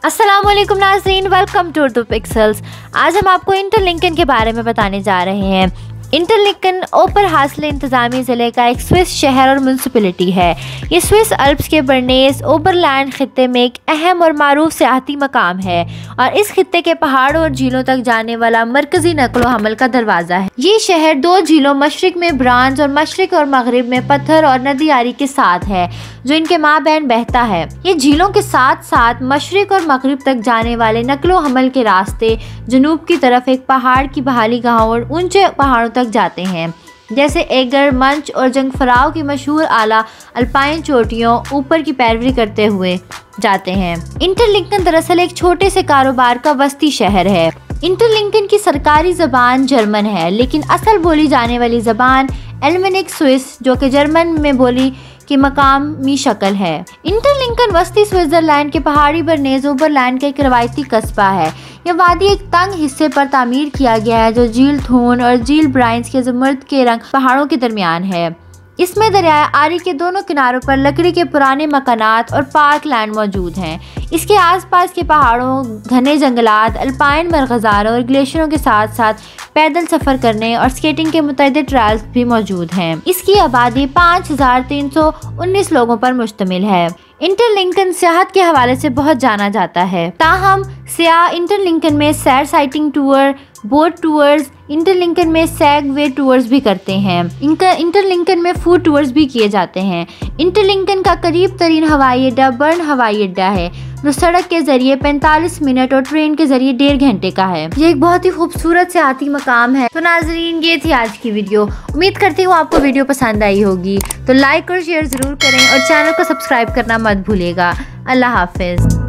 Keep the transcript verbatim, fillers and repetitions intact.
अस्सलाम वालेकुम नाज़रीन, वेलकम टू उर्दू पिक्सेल्स। आज हम आपको इंटरलिंकन के बारे में बताने जा रहे हैं। इंटरलिंकन ओपर हासले इंतज़ामी ज़िले का एक स्विस शहर और म्यूनसिपलिटी है। ये स्विस अल्प्स के बरनेज़ ओबरलैंड खित्ते में एक अहम और मारूफ सियाहती मकाम है और इस खित्ते के पहाड़ों और झीलों तक जाने वाला मरकज़ी नक़्लो हमल का दरवाज़ा है। ये शहर दो झीलों मशरिक में ब्रांज और मशरिक और मगरिब में पत्थर और नदी आरी के साथ है जो इनके माबैन बहता है। ये झीलों के साथ साथ मशरिक और मगरिब तक जाने वाले नक़्लो हमल के रास्ते जनूब की तरफ एक पहाड़ की बहाली गाहों और ऊंचे पहाड़ों तक जाते हैं, जैसे एगर, मंच और जंगफराव की मशहूर आला अल्पाइन चोटियों ऊपर की पैरवी करते हुए जाते हैं। इंटरलिंकन दरअसल एक छोटे से कारोबार का वस्ती शहर है। इंटरलिंकन की सरकारी ज़बान जर्मन है, लेकिन असल बोली जाने वाली ज़बान एलमेनिक स्विस जो कि जर्मन में बोली की मकामी शक्ल है। इंटरलिंकन वस्ती स्विट्जरलैंड के पहाड़ी बरनेज़ ओबरलैंड का एक रवायती कस्बा है। यह वादी एक तंग हिस्से पर तामीर किया गया है जो झील थून और झील ब्राइंस के ज़मर्द के रंग पहाड़ों के दरमियान है। इसमें दरियाए आरी के दोनों किनारों पर लकड़ी के पुराने मकानात और पार्क लैंड मौजूद हैं। इसके आसपास के पहाड़ों, घने जंगलात, अल्पाइन मरग़ज़ारों और ग्लेशियरों के साथ साथ पैदल सफ़र करने और स्केटिंग के मुतअद्दिद ट्रायल्स भी मौजूद हैं। इसकी आबादी पाँच हज़ार तीन सौ उन्नीस लोगों पर मुश्तमिल है। इंटरलिंकन सियाहत के हवाले से बहुत जाना जाता है। ताहम सियाह इंटरलिंकन में सैर sightseeing tour, boat tours, Interlaken में सैग वे टूर्स भी करते हैं। इनका इंटरलिंकन में फूड टूर्स भी किए जाते हैं। इंटरलिंकन का करीब तरीन हवाई अड्डा बर्न हवाई अड्डा है जो सड़क के जरिए पैंतालीस मिनट और ट्रेन के जरिए डेढ़ घंटे का है। ये एक बहुत ही खूबसूरत सियाहती मकाम है। तो नाजरीन, ये थी आज की वीडियो। उम्मीद करती हूँ आपको वीडियो पसंद आई होगी, तो लाइक और शेयर ज़रूर करें और चैनल को सब्सक्राइब करना मत भूलिएगा। अल्लाह हाफिज़।